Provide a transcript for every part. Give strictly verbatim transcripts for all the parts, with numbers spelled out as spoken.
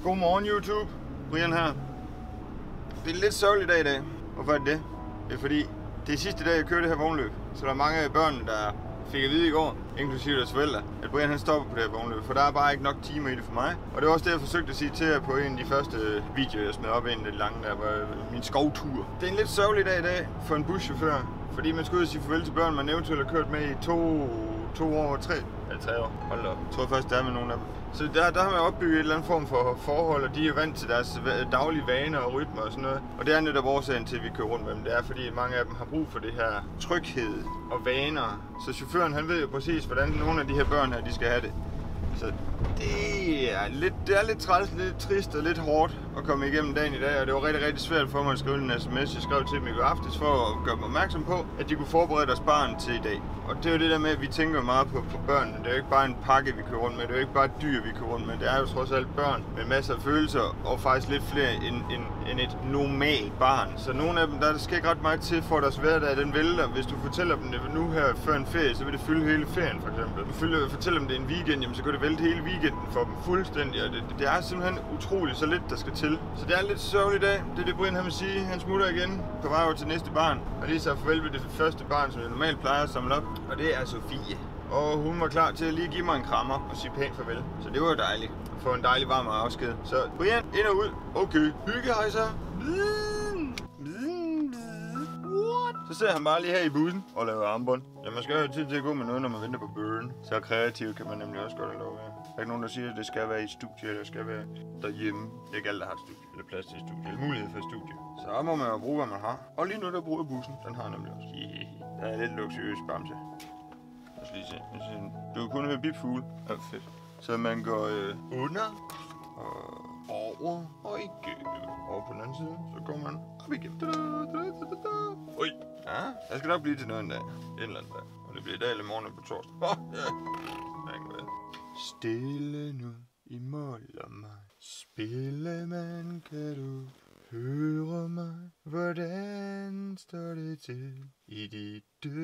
Godmorgen YouTube, Brian her. Det er en lidt sørgelig dag i dag. Hvorfor er det det? Det er fordi, det er sidste dag jeg kører det her vognløb. Så der er mange af børnene, der fik at vide i går, inklusive deres forældre, at Brian han stopper på det her vognløb. For der er bare ikke nok timer i det for mig. Og det var også det jeg forsøgte at sige til jer på en af de første videoer jeg smed op en lidt lange der, var min skovtur. Det er en lidt sørgelig dag i dag for en buschauffør. Fordi man skal ud og sige farvel til børn, man eventuelt har kørt med i to, to år, tre, eller tre år. Hold da op. Jeg tror først, der er med nogle af dem. Så der, der har man opbygget et eller andet form for forhold, og de er vant til deres daglige vaner og rytmer og sådan noget. Og det er netop årsagen til, at vi kører rundt med dem. Det er, fordi mange af dem har brug for det her tryghed og vaner. Så chaufføren, han ved jo præcis, hvordan nogle af de her børn her, de skal have det. Så det er lidt, det er lidt træls, lidt trist og lidt hårdt at komme igennem dagen i dag, og det var rigtig, rigtig svært for mig at skrive en sms. Jeg skrev til dem i går aftes for at gøre dem opmærksom på, at de kunne forberede deres barn til i dag. Og det er jo det der med, at vi tænker meget på, på børnene. Det er jo ikke bare en pakke, vi kører rundt med. Det er jo ikke bare et dyr, vi kører rundt med. Det er jo trods alt børn med masser af følelser, og faktisk lidt flere end, end, end et normalt barn. Så nogle af dem, der skal ikke ret meget til for deres hverdag, den vælter. Hvis du fortæller dem det nu her før en ferie, så vil det fylde hele ferien for eksempel. Hvis du fortæller dem det en weekend, jamen, så kan det vælte hele weekenden for dem fuldstændig. Og det, det er simpelthen utroligt så lidt, der skal til. Så det er en lidt sørgelig dag. Det er det, Brian han vil sige. Han smutter igen på vej over til næste barn. Og lige så farvel ved det første barn, som jeg normalt plejer at samle op. Og det er Sofie. Og hun var klar til at lige give mig en krammer og sige pænt farvel. Så det var jo dejligt at få en dejlig varm afsked. Så Brian, ind og ud. Okay. Hygge hej så. Så sidder han bare lige her i bussen og laver armbånd. Ja, man skal jo have tid til at gå med noget, når man venter på børn. Så kreativ kan man nemlig også godt have lov af. Der er ikke nogen, der siger, at det skal være i et studie, eller det skal være derhjemme. Det er ikke alle, der har et studie, eller plads til et studie, eller mulighed for et studie. Så må man jo bruge, hvad man har. Og lige nu, der bruger bussen. Den har nemlig også. Der er lidt luksuriøs bamse. Lad os lige se. Du kan kun høre bipfugle. Ja, fedt. Så man går øh, under, og over, og igennem. Over på den anden side, så går man op igennem. Ui. Ja, jeg skal nok blive til noget en dag. En eller anden dag. Og det bliver i dag eller morgen på torsdag. Oh, ja. Stille nu i mål om mig. Spillemand, kan du høre mig? Hvordan står det til i dit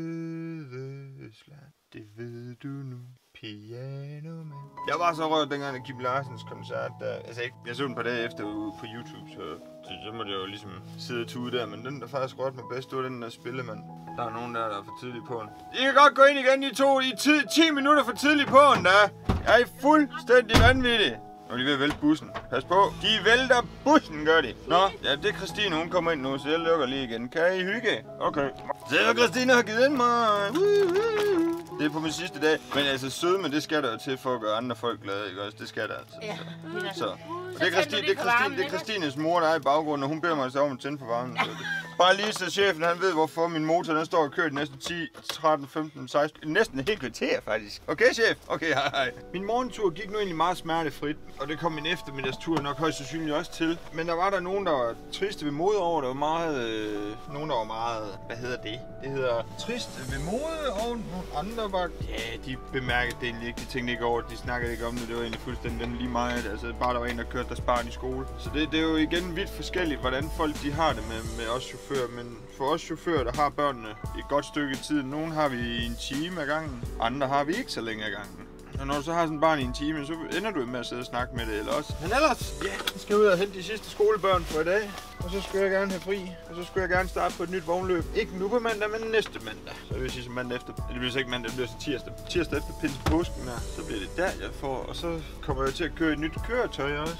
døde slag? Det ved du nu, piano man. Jeg var så rørt dengang af Kim Larsens koncert. Der, altså ikke, jeg så den på dage efter ude på YouTube, så, så, så måtte jeg jo ligesom sidde og tude der. Men den, der faktisk rørte mig bedst, det var den der Spillemand. Der er nogen der, der er for tidligt på den. I kan godt gå ind igen, I to. I ti, ti minutter for tidligt på den, der. Jeg er fuldstændig vanvittig. Nu er de ved at vælte bussen. Pas på. De vælter bussen, gør de. Nå, ja, det er Christine. Hun kommer ind nu, så jeg lukker lige igen. Kan I hygge? Okay. Så Christine har givet ind mig. Det er på min sidste dag. Men altså, sødme, det skal der jo til for at gøre andre folk glade, ikke også? Det skal der altså. Ja. Så. Og det er, Christine, det, er Christine, det er Christines mor, der er i baggrunden, og hun beder mig så om at tænde på varmen. Så det. Bare lige så chefen, han ved hvorfor min motor, den står og kører de næste ti, tretten, femten, seksten, næsten et helt kvarter faktisk. Okay, chef? Okay, hej hej. Min morgentur gik nu egentlig meget smertefrit, og det kom min eftermiddagstur nok højst sandsynligt også til. Men der var der nogen, der var triste ved mode over, der var meget, øh, nogen der var meget, hvad hedder det? Det hedder triste ved mode, og nogle andre var, ja, de bemærkede det egentlig ikke, de tænkte ikke over det, de snakkede ikke om det, det var egentlig fuldstændig lige meget, altså bare der var en, der kørte deres barn i skole. Så det, det er jo igen vidt forskelligt, hvordan folk de har det med, med os chauffører, men for os chauffører, der har børnene et godt stykke tid, nogle har vi en time ad gangen, andre har vi ikke så længe ad gangen. Og når du så har sådan et barn i en time, så ender du med at sidde og snakke med det, eller også. Men ellers, ja, jeg skal ud og hente de sidste skolebørn for i dag. Og så skulle jeg gerne have fri, og så skulle jeg gerne starte på et nyt vognløb. Ikke nu på mandag, men næste mandag. Så det vil sige, så mandag efter, det bliver så ikke mandag, det bliver så tirsdag. Tirsdag efter pinse påsken her, så bliver det der, jeg får. Og så kommer jeg til at køre et nyt køretøj også.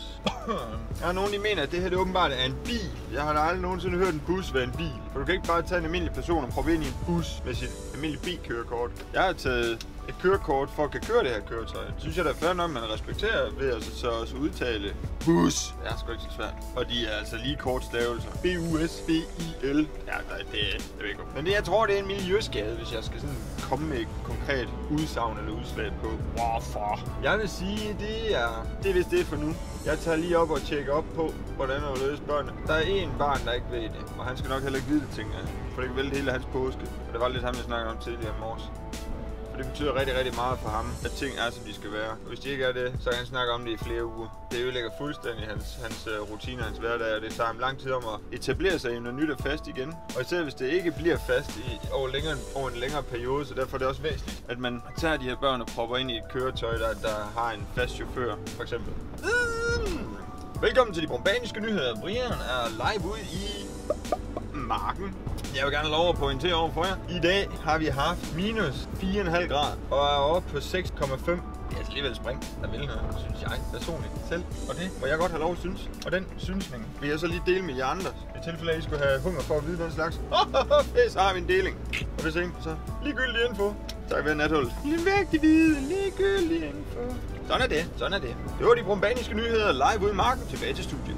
Jeg har nogen, der mener, at det her det åbenbart er en bil. Jeg har da aldrig nogensinde hørt en bus være en bil. For du kan ikke bare tage en almindelig person og proppe ind i en bus med sit almindelige bilkørekort. Jeg har taget et kørekort for at kan køre det her køretøj. Det synes jeg da er fair nok, man respekterer ved at så også udtale bus. Det er sgu ikke så svært. Og de er altså lige kort stavelser. B U S B I L. Ja, det, det, det ved jeg ikke. Men det, jeg tror, det er en miljøskade, hvis jeg skal sådan komme med et konkret udsagn eller udslag på hvorfor. Jeg vil sige, det er, det er vist det for nu. Jeg tager lige op og tjekker op på, hvordan jeg vil løse børnene. Der er en barn, der ikke ved det. Og han skal nok heller ikke vide det, tænker jeg. For det kan vælte hele hans påske. Og det var lidt ham, jeg snakkede om tidligere i morges. Det betyder rigtig, rigtig meget for ham, at ting er, som de skal være. Og hvis de ikke er det, så kan han snakke om det i flere uger. Det ødelægger fuldstændig hans, hans uh, rutiner, hans hverdag, og det tager ham lang tid om at etablere sig i noget nyt og fast igen. Og især hvis det ikke bliver fast i, over, længere, over en længere periode, så derfor er det også væsentligt, at man tager de her børn og propper ind i et køretøj, der, der har en fast chauffør, for eksempel. Velkommen til de bombaniske nyheder. Brian er live ude i marken. Jeg vil gerne lov at pointere over for jer. I dag har vi haft minus fire komma fem grader og er oppe på seks komma fem. Det er altså alligevel spring, der vil noget, synes jeg personligt selv. Og det må jeg godt have lov at synes. Og den synsning vil jeg så lige dele med jer andre. I tilfælde af, at I skulle have hunger for at vide den slags. Så har vi en deling. Og hvis ikke, så ligegyldig info. Tak ved Nathul. Ligegyldig vide, ligegyldig info. Sådan er det, sådan er det. Det var de bombaniske nyheder live ude i marken. Tilbage til studiet.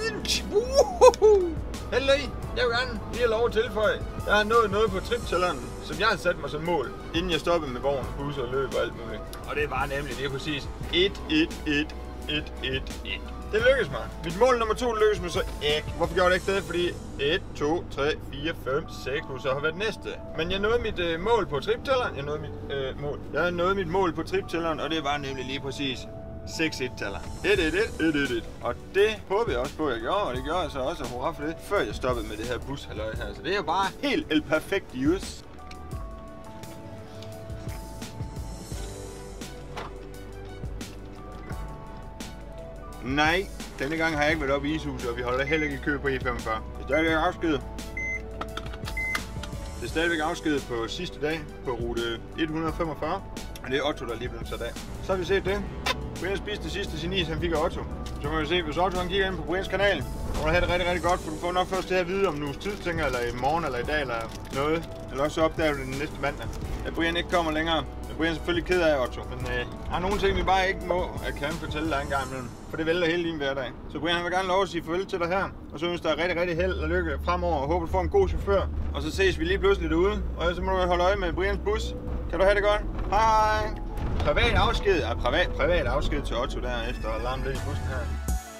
Hallo, jeg vil gerne lige have lov at tilføje. Jeg har nået noget på triptælleren, som jeg har sat mig som mål, inden jeg stoppede med vogn, bus og løb og alt muligt. Og det var nemlig lige præcis et, et, et, et, et, et. Det lykkedes mig. Mit mål nummer to lykkedes mig så ikke. Hvorfor gjorde det ikke det? Fordi et, to, tre, fire, fem, seks kunne så have været næste. Men jeg nåede mit øh, mål på triptælleren. Jeg nåede mit øh, mål. Jeg nåede mit mål på triptælleren, og det var nemlig lige præcis seks et-taller. et, et, et, et, et, et. Og det håber jeg også på, at jeg gjorde, og det gjorde jeg så også, og hurra for det, før jeg stoppede med det her bushalløj her. Så det er jo bare helt el perfekt use. Nej, denne gang har jeg ikke været oppe i ishuset, og vi holder heller ikke i kø på E femogfyrre. Det er stadigvæk afsked. Det er stadigvæk afsked på sidste dag på rute et hundrede femogfyrre, og det er Otto, der lige blevet sat af. Så har vi set det. Brian spiste det sidste sin is, han fik af Otto. Så kan vi se, hvis Otto han kigger ind på Brians kanal, så må du have det rigtig, rigtig godt, for du får nok først det her at vide om en uges tid, tænker, eller i morgen, eller i dag, eller noget. Eller også så opdager du det den næste mandag, at Brian ikke kommer længere. Brian er selvfølgelig ked af Otto, men øh, der er nogle ting, vi bare ikke må, at kan fortælle dig en gang imellem. For det vælter hele din hverdag. Så Brian vil gerne lov at sige farvel til dig her. Og så ønsker der rigtig, rigtig held og lykke fremover. Og håber, du får en god chauffør. Og så ses vi lige pludselig derude. Og så må du holde øje med Brians bus. Kan du have det godt? Hej! Privat afsked. Ja, privat, privat afsked til Otto der efter at larme lidt i bussen her.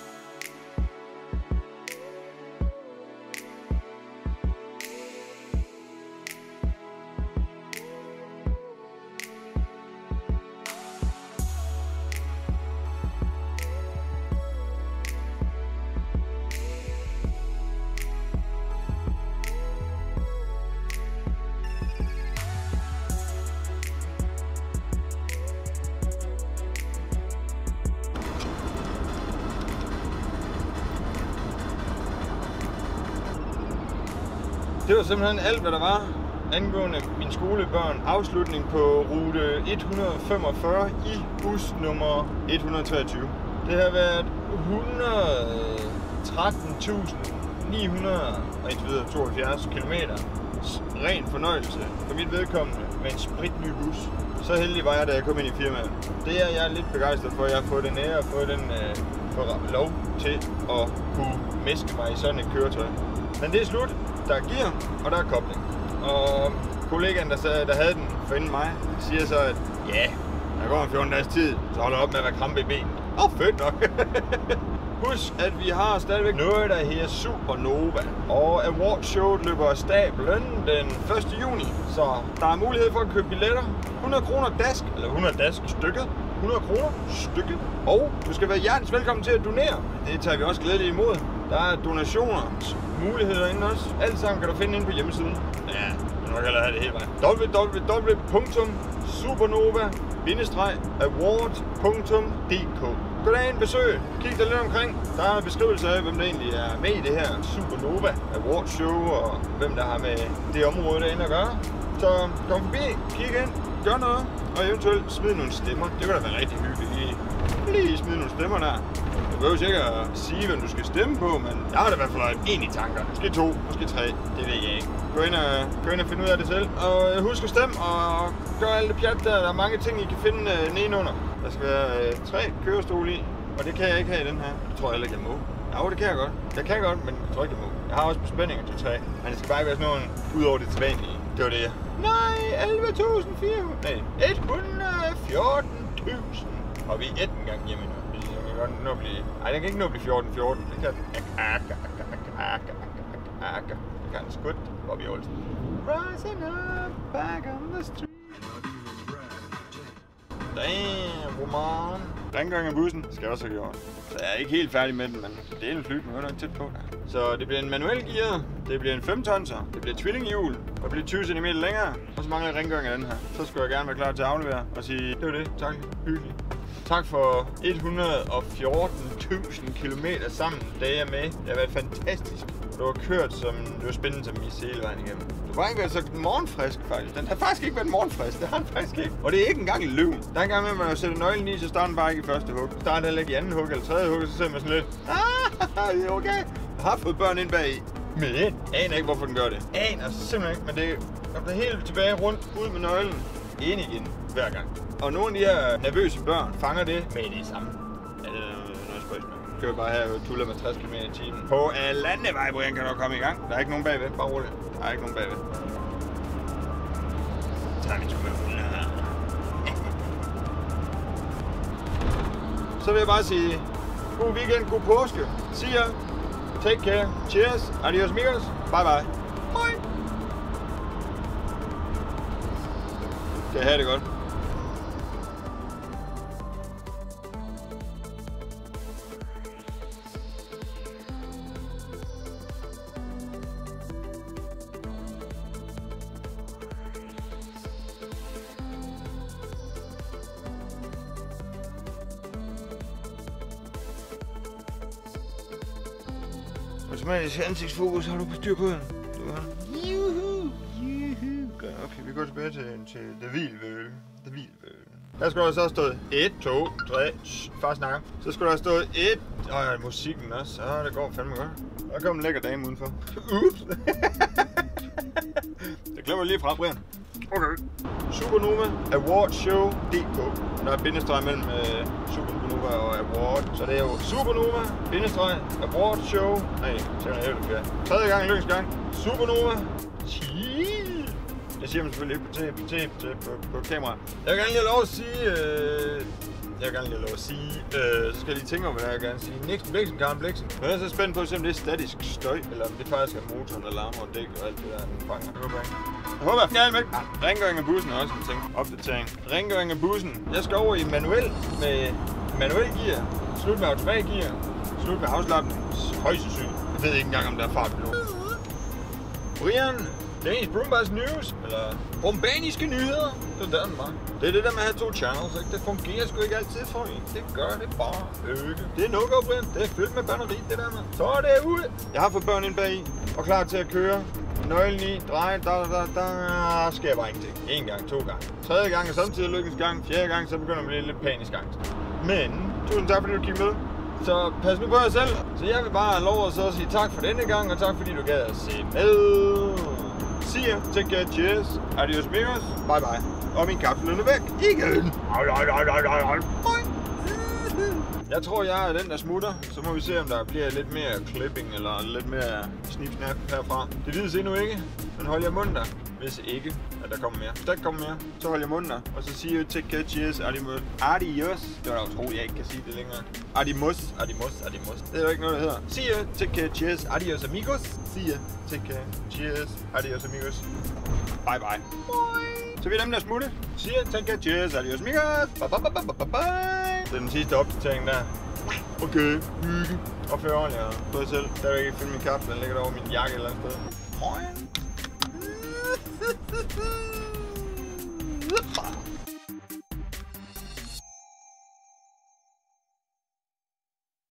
Det var simpelthen alt, hvad der var angående mine skolebørn. Afslutning på rute et hundrede femogfyrre i bus nummer et hundrede treogtyve. Det har været et hundrede og tretten tusind ni hundrede tooghalvfjerds kilometer. Ren fornøjelse for mit vedkommende med en spritny bus. Så heldig var jeg, da jeg kom ind i firmaet. Det er jeg lidt begejstret for. Jeg har fået den ære og fået den øh, for lov til at kunne mæske mig i sådan et køretøj. Men det er slut. Der er gear, og der er kobling. Og kollegaen, der, sad, der havde den for inden mig, siger så, at ja, der går en fjorten dages tid, så holder op med at være krampe i benet. Åh, oh, fedt nok! Husk, at vi har stadigvæk noget, der hedder Supernova. Og awardshowet løber af stablen den første juni. Så der er mulighed for at købe billetter. hundrede kroner dask, eller hundrede dask stykket. hundrede kroner stykket. Og du skal være hjertens velkommen til at donere. Det tager vi også glædeligt imod. Der er donationer, muligheder inden også. Alt sammen kan du finde inde på hjemmesiden. Ja, du nok hellere have det hele vejen. w w w punktum supernova bindestreg award punktum d k. Gå derind, besøg, kig dig lidt omkring. Der er en beskrivelse af, hvem der egentlig er med i det her Supernova Award Show, og hvem der har med det område derinde at gøre. Så kom forbi, kig ind, gør noget, og eventuelt smid nogle stemmer. Det kunne da være rigtig hyggeligt lige. Lige smid nogle stemmer der. Du behøver ikke at sige, hvem du skal stemme på, men jeg har da i hvert fald en i tanker. Måske to, måske tre, det ved jeg ikke. Gå ind og, gå ind og finde ud af det selv. Og husk at stemme og gør alt det pjat der. Der er mange ting, I kan finde uh, nedenunder. Der skal være uh, tre kørestole i, og det kan jeg ikke have i den her. Det tror jeg heller ikke, jeg må. Ja, det kan jeg godt. Jeg kan godt, men jeg tror ikke, jeg må. Jeg har også bespændinger til træ, men det skal bare være sådan noget ud over det tilbage. Det var det. Nej, elleve tusind fire hundrede. Nej, et hundrede og fjorten tusind. Og vi er et gang hjemme nu. Den kan nå blive... Ej, den kan ikke nå blive fjorten fjorten. Det kan den. Det kan den skudt. Bobby Olsen. Rising up back on the street. Damn, Roman. Rengøring af bussen skal jeg også have gjort. Så jeg er ikke helt færdig med den, men det er en flyt, men jeg er nok tæt på der. Så det bliver en manuel gear, det bliver en fem tonser, det bliver tvillinghjul, og det bliver tyve centimeter længere, og så mangler jeg rengøring af den her. Så skulle jeg gerne være klar til at aflevere og sige, det var det, tak, hyggeligt. Tak for et hundrede og fjorten tusind kilometer sammen, da jeg er med. Det har været fantastisk. Du har kørt som, det var spændende som is hele vejen igennem. Du var ikke været så morgenfrisk faktisk. Den har faktisk ikke været morgenfrisk, det har den faktisk ikke. Og det er ikke engang løven. Der er en gang med, at man sætter nøglen i, så starter den bare ikke i første hug. Starter heller ikke i anden hug eller tredje hug, så ser man sådan lidt, ah, det er okay. Jeg har fået børn ind bag i. Men aner ikke, hvorfor den gør det. Aner simpelthen ikke, men det er helt tilbage rundt, ud med nøglen. Ind igen, hver gang. Og nogle af de her nervøse børn fanger det med det samme. Ja, det er noget spørgsmål. Du kører bare her og tuller med tres kilometer i timen. På landevej, Brian, kan du komme i gang. Der er ikke nogen bagved, bare roligt. Der er ikke nogen bagved. Så er min skummer. Så vil jeg bare sige, god weekend, god påske. See ya. Take care. Cheers. Adios amigos. Bye bye. Hej. Kan I have det godt. Automatisk ansigtsfokus, har du på styr på den? Du har. Juhu, juhu. Okay, vi går tilbage til, til The Hvilvøl. The Hvilvøl. Der skulle der så have stået et, to, tre, fast snakker. Så skulle der have stået et, og ja, musikken også. Ja, det går fandme godt. Der kom en lækker dame udenfor. Ups. Det glemmer lige fra, Brian. Okay. Supernova Award Show punktum d k. Der er bindestreg mellem uh, Supernova og Award, så det er jo Supernova bindestreg Award Show. Nej, så er det helt okay. Tredje gang, lykkens gang. Supernova. Chill. Jeg siger man selvfølgelig ikke på tape, på tape, tape på, på kamera. Jeg vil gerne lige have lov at sige, øh, jeg vil gerne lige have lov at sige, øh, så skal jeg lige tænke om, hvad jeg gerne sige. Nixon, Bliksen, Karen Bliksen. Men jeg er så spændt på, om det er statisk støj, eller om det faktisk er motoren, der larmer og dæk og alt det der, den fanger. Jeg håber ikke. Jeg håber, jeg er væk. Rengøring af bussen er også en ting. Opdatering. Rengøring af bussen. Jeg skal over i manuel med manuel gear. Slut med automatgear. Slut med afslapnings. Højst sandsynligt. Jeg ved ikke engang, om der er fart på. Brian. Danish Broombas News, eller Brumbaniske nyheder. Det er den bare. Det er det der med at have to channels, ikke? Det fungerer sgu ikke altid for en. Det gør det bare ikke. Det er no-go, Brian. Det er fyldt med batteri, det der med. Så er det ude. Jeg har fået børn ind bag i, og klar til at køre. Nøglen i, drej, da, da, da, da, sker bare ingenting. En gang, to gange. Tredje gang er samtidig lykkens gang. Fjerde gang, så begynder man at blive lidt panisk angst. Men, tusind tak fordi du kiggede med. Så pas nu på jer selv. Så jeg vil bare have lov at så sige tak for denne gang, og tak fordi du gad at se med. See ya, take care, cheers, adios amigos, bye bye. Og min kapsel er væk igen. Jeg tror, jeg er den, der smutter. Så må vi se, om der bliver lidt mere clipping eller lidt mere snip-snap herfra. Det vides endnu ikke, men hold jer munden der. Hvis ikke, at der kommer mere. Hvis der ikke kommer mere, så hold jer munden der. Og så siger jeg, take care, cheers, adios. Adios. Det var da utroligt, jeg ikke kan sige det længere. Adios, adios, adios. Det er jo ikke noget, der hedder. See ya, take care, cheers, adios amigos. See ya, take care, cheers, adios amigos. Bye bye. Bye. Så vi er dem, der smutte. See ya, take care, cheers, adios amigos. Bye bye bye bye bye bye. Det er den sidste opdatering der. Okay, hygge. Og før ordentligt på dig selv. Der er ikke fyldt min kapsel, den ligger der over min jakke eller andet sted. Moin.